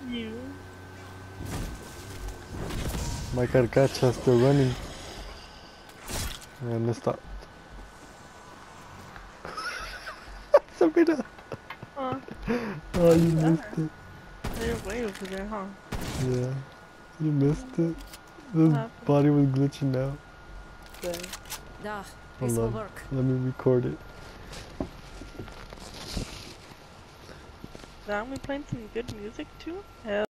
You. My carcacha still running. I messed up. Sabrina! Huh? Oh, you missed it. They're way over there, huh? Yeah, you missed it. What This happened? body was glitching out. Dang. Da, Hold this will on, work. let me record it. Now we playing some good music too? Hell